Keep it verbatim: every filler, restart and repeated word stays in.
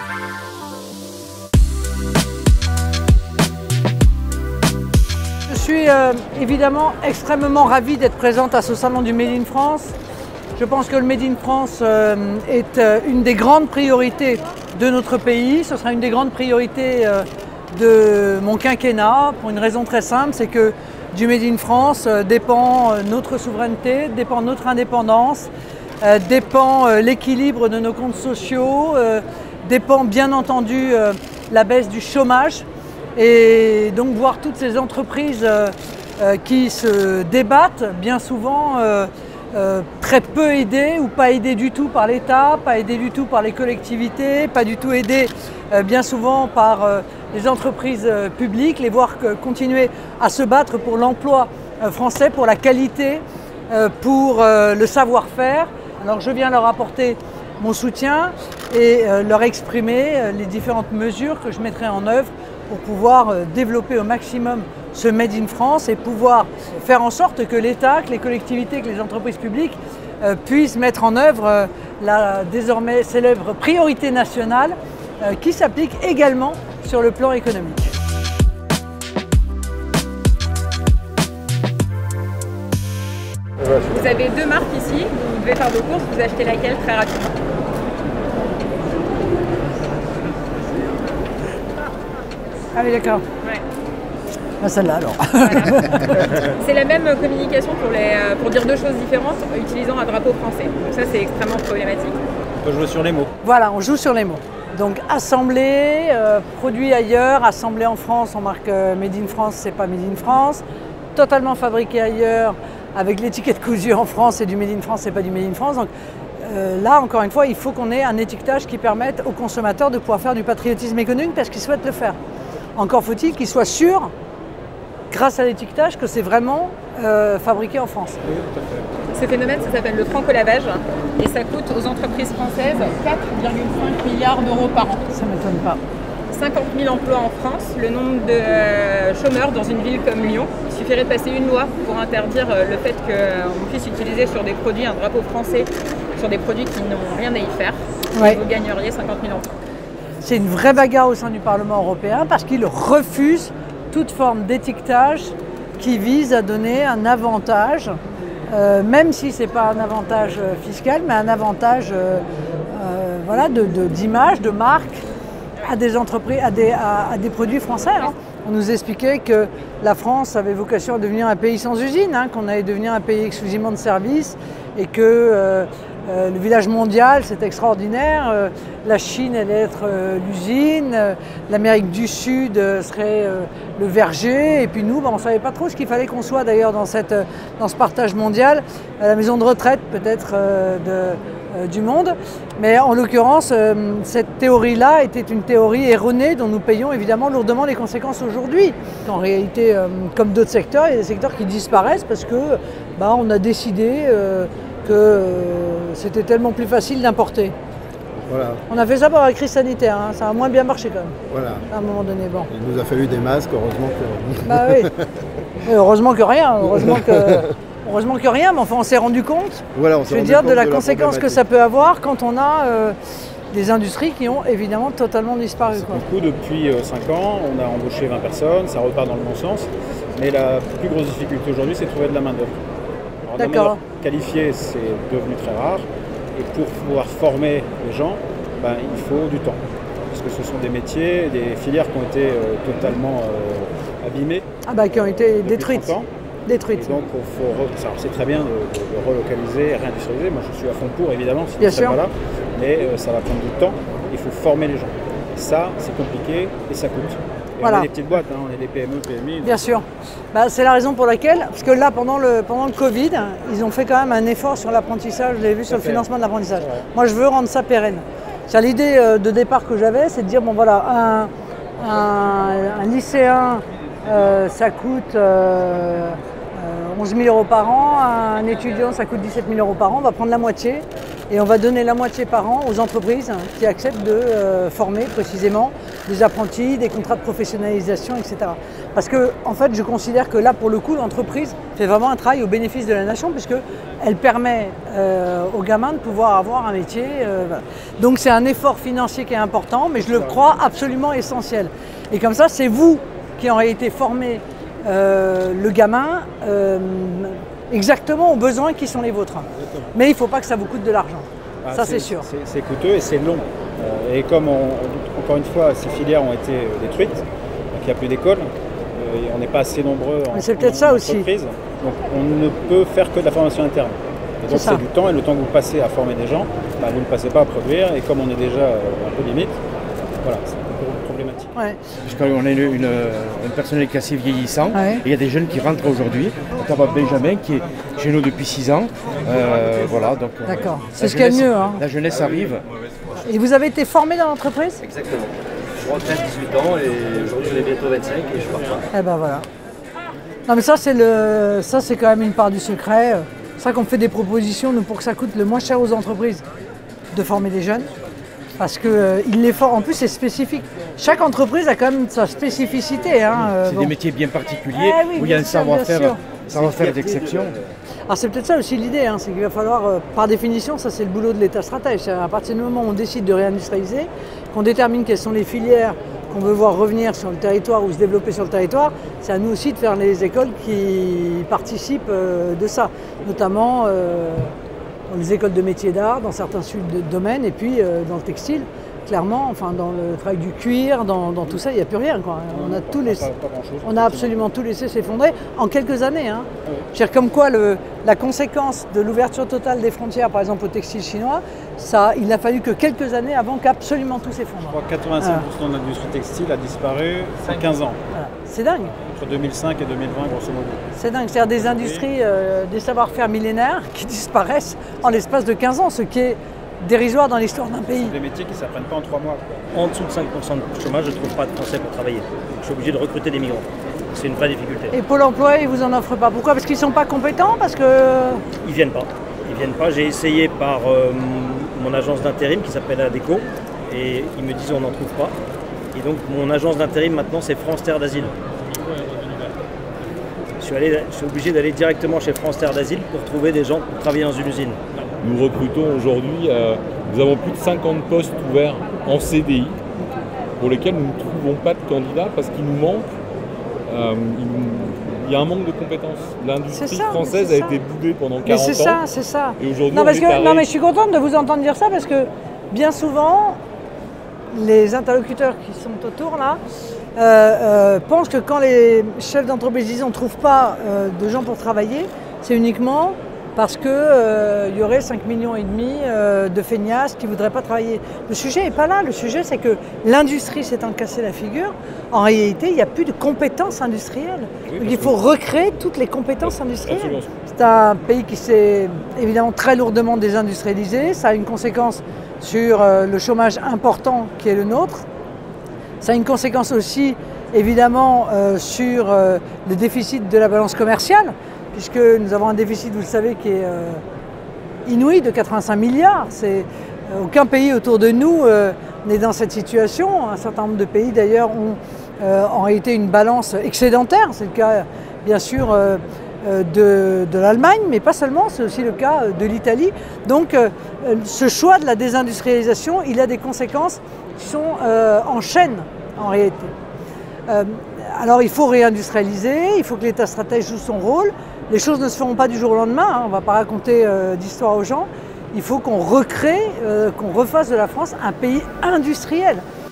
Je suis euh, évidemment extrêmement ravi d'être présente à ce salon du Made in France. Je pense que le Made in France euh, est euh, une des grandes priorités de notre pays. Ce sera une des grandes priorités euh, de mon quinquennat pour une raison très simple, c'est que du Made in France euh, dépend euh, notre souveraineté, dépend notre indépendance, euh, dépend euh, l'équilibre de nos comptes sociaux, euh, dépend bien entendu euh, la baisse du chômage. Et donc voir toutes ces entreprises euh, euh, qui se débattent bien souvent euh, euh, très peu aidées ou pas aidées du tout par l'État, pas aidées du tout par les collectivités, pas du tout aidées euh, bien souvent par euh, les entreprises euh, publiques, les voir que, continuer à se battre pour l'emploi euh, français, pour la qualité, euh, pour euh, le savoir-faire. Alors je viens leur apporter mon soutien et euh, leur exprimer euh, les différentes mesures que je mettrai en œuvre pour pouvoir euh, développer au maximum ce Made in France et pouvoir faire en sorte que l'État, que les collectivités, que les entreprises publiques euh, puissent mettre en œuvre euh, la désormais célèbre priorité nationale euh, qui s'applique également sur le plan économique. Vous avez deux marques ici, vous devez faire vos courses, vous achetez laquelle très rapidement? Ah oui, d'accord. Ouais. Ah, celle-là alors. Voilà. C'est la même communication pour, les, pour dire deux choses différentes utilisant un drapeau français. Donc ça c'est extrêmement problématique. On peut jouer sur les mots. Voilà, on joue sur les mots. Donc assemblé, euh, produit ailleurs, assemblé en France, on marque euh, Made in France, c'est pas Made in France. Totalement fabriqué ailleurs, avec l'étiquette cousue en France, c'est du Made in France, c'est pas du Made in France. Donc euh, là, encore une fois, il faut qu'on ait un étiquetage qui permette aux consommateurs de pouvoir faire du patriotisme économique parce qu'ils souhaitent le faire. Encore faut-il qu'ils soient sûrs, grâce à l'étiquetage, que c'est vraiment euh, fabriqué en France. Oui, tout à fait. Ce phénomène, ça s'appelle le franco-lavage et ça coûte aux entreprises françaises quatre virgule cinq milliards d'euros par an. Ça ne m'étonne pas. cinquante mille emplois en France, le nombre de euh, chômeurs dans une ville comme Lyon. Il suffirait de passer une loi pour interdire euh, le fait qu'on puisse utiliser sur des produits un drapeau français, sur des produits qui n'ont rien à y faire. Ouais. Et vous gagneriez cinquante mille emplois. C'est une vraie bagarre au sein du Parlement européen parce qu'il refuse toute forme d'étiquetage qui vise à donner un avantage, euh, même si ce n'est pas un avantage fiscal, mais un avantage euh, euh, voilà, de, de, d'image, de marque à des entreprises, à des, à, à des produits français. Hein. On nous expliquait que la France avait vocation à devenir un pays sans usine, hein, qu'on allait devenir un pays exclusivement de services et que euh, euh, le village mondial, c'est extraordinaire. Euh, la Chine allait être euh, l'usine, euh, l'Amérique du Sud euh, serait euh, le verger, et puis nous, ben, on ne savait pas trop ce qu'il fallait qu'on soit d'ailleurs dans, cette, euh, dans ce partage mondial, à la maison de retraite peut-être euh, de, euh, du monde. Mais en l'occurrence, euh, cette théorie-là était une théorie erronée dont nous payons évidemment lourdement les conséquences aujourd'hui. En réalité, euh, comme d'autres secteurs, il y a des secteurs qui disparaissent parce que bah, on a décidé euh, que euh, c'était tellement plus facile d'importer. Voilà. On a fait ça par la crise sanitaire, hein. Ça a moins bien marché quand même. Voilà. À un moment donné, bon. Il nous a fallu des masques, heureusement que... Bah oui. Oui, heureusement que rien, heureusement que, heureusement que rien, mais enfin on s'est rendu compte, voilà, on je veux dire, de la conséquence que ça peut avoir quand on a euh, des industries qui ont évidemment totalement disparu. Quoi. Du coup, depuis cinq ans, on a embauché vingt personnes, ça repart dans le bon sens, mais la plus grosse difficulté aujourd'hui, c'est de trouver de la main-d'œuvre. La main-d'œuvre qualifiée, c'est devenu très rare, et pour pouvoir former les gens, ben, il faut du temps. Parce que ce sont des métiers, des filières qui ont été euh, totalement euh, abîmées. Ah bah qui ont été détruites. détruites. Et donc c'est très bien de, de, de relocaliser, réindustrialiser. Moi je suis à fond pour évidemment, si bien je ne sûr. serais pas là. Mais euh, ça va prendre du temps, il faut former les gens. Ça c'est compliqué et ça coûte. Et voilà. On est des petites boîtes, hein, on est des P M E, P M I. Bien sûr. Bah, c'est la raison pour laquelle, parce que là pendant le, pendant le Covid, ils ont fait quand même un effort sur l'apprentissage, vous l'avez vu, sur le financement de l'apprentissage. Ouais. Moi je veux rendre ça pérenne. L'idée de départ que j'avais, c'est de dire, bon voilà, un, un, un lycéen, euh, ça coûte euh, onze mille euros par an, un étudiant, ça coûte dix-sept mille euros par an, on va prendre la moitié et on va donner la moitié par an aux entreprises qui acceptent de euh, former précisément des apprentis, des contrats de professionnalisation, et cetera. Parce que, en fait, je considère que là, pour le coup, l'entreprise fait vraiment un travail au bénéfice de la nation, puisqu'elle permet euh, aux gamins de pouvoir avoir un métier. Euh, voilà. Donc, c'est un effort financier qui est important, mais je le crois absolument essentiel. Et comme ça, c'est vous qui, en réalité, formez euh, le gamin euh, exactement aux besoins qui sont les vôtres. Exactement. Mais il ne faut pas que ça vous coûte de l'argent. Ah, ça, c'est sûr. C'est coûteux et c'est long. Euh, et comme, on, encore une fois, ces filières ont été détruites, donc il n'y a plus d'école. On n'est pas assez nombreux en, c'est peut-être ça aussi. Donc on ne peut faire que de la formation interne. Et donc c'est du temps, et le temps que vous passez à former des gens, bah, vous ne le passez pas à produire, et comme on est déjà un peu limite, voilà, c'est un peu problématique. Ouais. Puisqu'on a une, une, un personnel qui est assez vieillissant, ouais. Et il y a des jeunes qui rentrent aujourd'hui, notamment Benjamin qui est chez nous depuis six ans. Euh, voilà, donc. D'accord, c'est ce qu'il y a de mieux. Hein. La jeunesse arrive. Et vous avez été formé dans l'entreprise? Exactement. Je rentre à dix-huit ans et aujourd'hui j'en ai bientôt vingt-cinq et je pars pas. Eh ben voilà. Non mais ça c'est le, ça c'est quand même une part du secret. C'est ça qu'on fait des propositions nous, pour que ça coûte le moins cher aux entreprises de former des jeunes. Parce que euh, il les forment, en plus c'est spécifique. Chaque entreprise a quand même sa spécificité. Hein, euh, c'est bon. Des métiers bien particuliers eh oui, où il y a un savoir-faire savoir-faire d'exception. Alors c'est peut-être ça aussi l'idée, hein, c'est qu'il va falloir, euh, par définition, ça c'est le boulot de l'État stratège. À partir du moment où on décide de réindustrialiser, qu'on détermine quelles sont les filières qu'on veut voir revenir sur le territoire ou se développer sur le territoire, c'est à nous aussi de faire les écoles qui participent euh, de ça, notamment euh, dans les écoles de métiers d'art, dans certains domaines, et puis euh, dans le textile. Clairement, enfin dans le travail du cuir, dans, dans tout ça, il n'y a plus rien. Quoi. On a tout laissé, on a absolument tout laissé s'effondrer en quelques années. Hein. Oui. Je veux dire, comme quoi le, la conséquence de l'ouverture totale des frontières, par exemple au textile chinois, ça, il n'a fallu que quelques années avant qu'absolument tout s'effondre. Je crois que quatre-vingt-cinq pour cent voilà. de l'industrie textile a disparu en quinze ans. Voilà. C'est dingue. Entre deux mille cinq et deux mille vingt, grosso modo. C'est dingue, c'est-à-dire des industries, euh, des savoir-faire millénaires qui disparaissent en l'espace de quinze ans, ce qui est dérisoire dans l'histoire d'un pays. Des métiers qui ne s'apprennent pas en trois mois. Quoi. En dessous de cinq pour cent de chômage, je ne trouve pas de Français pour travailler. Je suis obligé de recruter des migrants. C'est une vraie difficulté. Et Pôle emploi, ils ne vous en offrent pas. Pourquoi? Parce qu'ils ne sont pas compétents? Parce que... Ils ne viennent pas. Ils viennent pas. J'ai essayé par euh, mon agence d'intérim qui s'appelle ADECO et ils me disent on n'en trouve pas. Et donc mon agence d'intérim maintenant c'est France Terre d'Asile. Je suis, allé, je suis obligé d'aller directement chez France Terre d'Asile pour trouver des gens pour travailler dans une usine. Nous recrutons aujourd'hui, euh, nous avons plus de cinquante postes ouverts en C D I pour lesquels nous ne trouvons pas de candidats parce qu'il nous manque, euh, il, il y a un manque de compétences. L'industrie française a été boudée pendant quarante ans. Mais c'est ça, c'est ça. Et aujourd'hui, non, parce on est que, non mais je suis contente de vous entendre dire ça parce que bien souvent, les interlocuteurs qui sont autour là euh, euh, pensent que quand les chefs d'entreprise disent on ne trouve pas euh, de gens pour travailler, c'est uniquement parce qu'il euh, y aurait cinq millions et demi euh, de feignasses qui ne voudraient pas travailler. Le sujet n'est pas là, le sujet c'est que l'industrie s'étant cassé la figure, en réalité il n'y a plus de compétences industrielles. Oui, donc il faut recréer toutes les compétences industrielles. C'est un pays qui s'est évidemment très lourdement désindustrialisé, ça a une conséquence sur euh, le chômage important qui est le nôtre, ça a une conséquence aussi évidemment euh, sur euh, le déficit de la balance commerciale, puisque nous avons un déficit, vous le savez, qui est euh, inouï de quatre-vingt-cinq milliards. C'est, euh, aucun pays autour de nous euh, n'est dans cette situation. Un certain nombre de pays, d'ailleurs, ont euh, en réalité une balance excédentaire. C'est le cas, bien sûr, euh, de, de l'Allemagne, mais pas seulement, c'est aussi le cas de l'Italie. Donc, euh, ce choix de la désindustrialisation, il a des conséquences qui sont euh, en chaîne, en réalité. Euh, alors, il faut réindustrialiser, il faut que l'État stratège joue son rôle. Les choses ne se feront pas du jour au lendemain, hein, on ne va pas raconter euh, d'histoire aux gens. Il faut qu'on recrée, euh, qu'on refasse de la France un pays industriel.